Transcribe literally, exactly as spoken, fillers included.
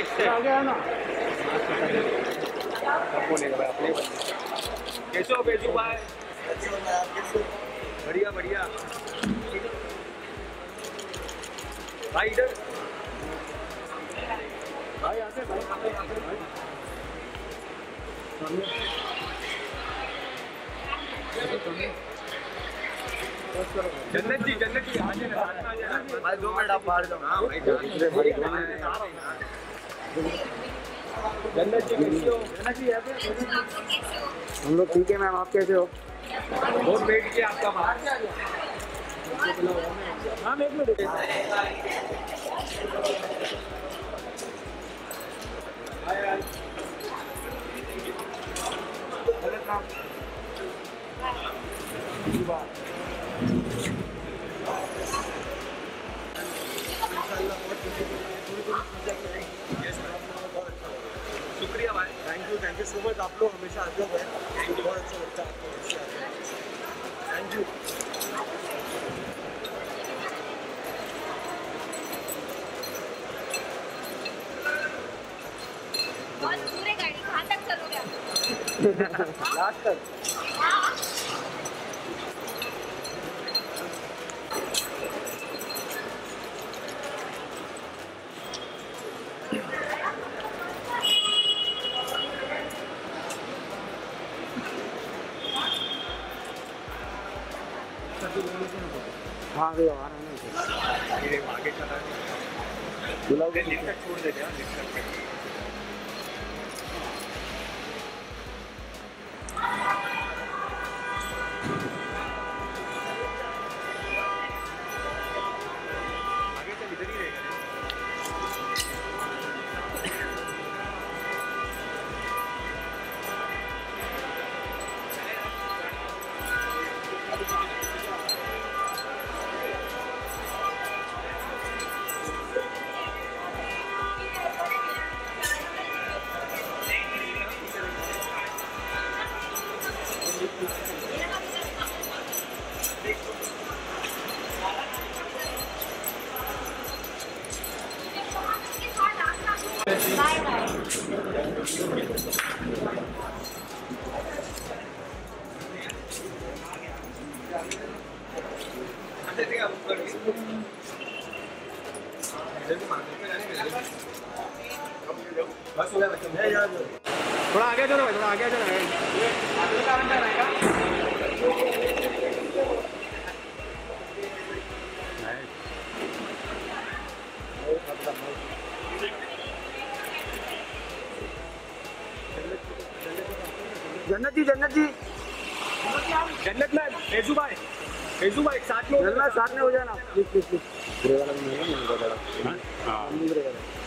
Next है। आ गया ना कैसे हो बेजू भाई? बढ़िया बढ़िया भाई। इधर भाई आते भाई आते आते भाई जन्नत जी जन्नत जी आ जाना साथ में आ जाना भाई दो मिनट आप बाहर जाओ। हाँ भाई जन्नत जी कैसी हो? जन्नत जी हम लोग ठीक है मैम, आप कैसे हो? बहुत वेट किया आपका बाहर। मैम एक मिनट शुक्रिया भाई। Thank you thank you so much. आप लोग हमेशा आते हो भाई, बहुत अच्छा लगता है आपको। Thank you. बहुत दूर है गाड़ी, कहाँ तक चलोगे आप? लास्ट तक हाँ भैया आ रहा है आगे चला लिफ्ट छोड़ दे क्या? लिफ्ट आगे चल इधर ही रहेगा। Bye bye. थोड़ा आगे चलो भाई, थोड़ा आगे चलो। जन्नत जी जन्नत जी जन्नत में बेजू भाई, बेजू भाई साथ में जन्नत साथ में हो जाना प्लीज प्लीज प्लीज। हाँ